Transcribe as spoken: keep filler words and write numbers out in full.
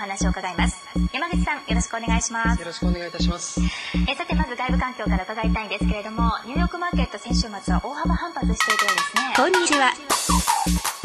話を伺います。山口さん、よろしくお願いします。 よろしくお願いいたします。 えさて、まず外部環境から伺いたいんですけれども、ニューヨークマーケット先週末は大幅反発しているようですね。 こんにちは。